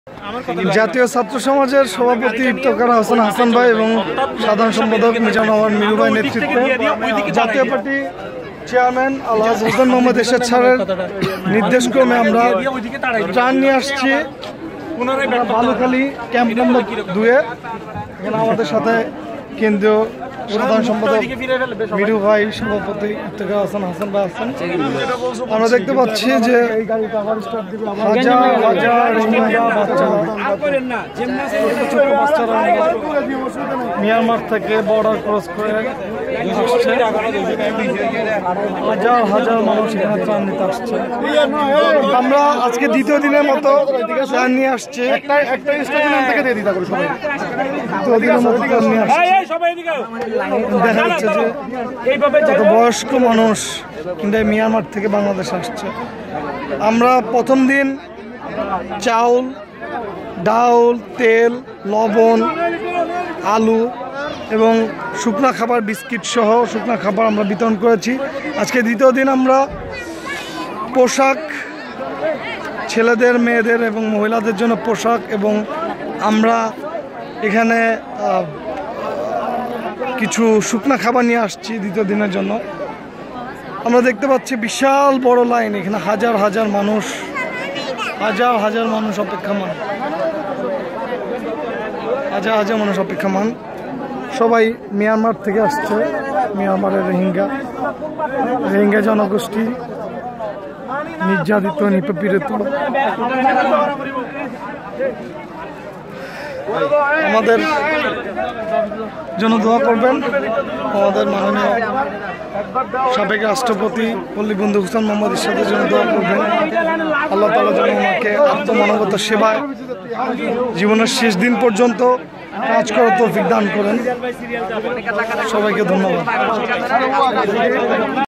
জাতীয় ছাত্র সমাজের সভাপতি ইফতেখার হোসেন হাসান ভাই এবং সাধারণ সম্পাদক মিজানুর মিরু ভাই নেতৃত্বে জাতীয় পার্টি চেয়ারম্যান আলহাজ হোসেন মোহাম্মদ এরশাদ স্যারের নির্দেশক্রমে আমরা ত্রাণ নিয়ে আসছি বালুখালী ক্যাম্প নম্বর 2-এ। এখানে আমাদের সাথে কেন্দ্রীয় সাধারণ সম্পাদক মিরু ভাই, সভাপতি ইফতেখার হোসেন হাসান ভাই আছেন। আমরা দেখতে পাচ্ছি যে হাজার হাজার বাচ্চারা মিয়ানমার থেকে বর্ডার ক্রস করে আসছে। হাজার হাজার মানুষ এখানে ত্রাণ নিতে আসছে। আমরা আজকে দ্বিতীয় দিনের মতো ত্রাণ নিয়ে আসছি। দেখা যাচ্ছে যে যত বয়স্ক মানুষ কিন্তু মিয়ানমার থেকে বাংলাদেশে আসছে। আমরা প্রথম দিন চাউল, ডাউল, তেল, লবণ, আলু এবং শুকনা খাবার, বিস্কিট সহ শুকনা খাবার আমরা বিতরণ করেছি। আজকে দ্বিতীয় দিন আমরা পোশাক, ছেলেদের, মেয়েদের এবং মহিলাদের জন্য পোশাক, এবং আমরা এখানে কিছু শুকনা খাবার নিয়ে আসছি দ্বিতীয় দিনের জন্য। আমরা দেখতে পাচ্ছি বিশাল বড় লাইন, এখানে হাজার হাজার মানুষ অপেক্ষামান, হাজার হাজার মানুষ অপেক্ষামান। সবাই মিয়ানমার থেকে আসছে, মিয়ানমারের রোহিঙ্গা জনগোষ্ঠী নির্যাতিত, নিপীড়িত। আমাদের জন্য দোয়া করবেন। আমাদের মাননীয় সাবেক রাষ্ট্রপতি পল্লীবন্ধু হুসেন মোহাম্মদ এরশাদের জন্য দোয়া করবেন। আল্লাহ তাআলা যেন ওনাকে আত্মমানবতার সেবায় জীবনের শেষ দিন পর্যন্ত কাজ করার তৌফিক দান করেন। সবাইকে ধন্যবাদ।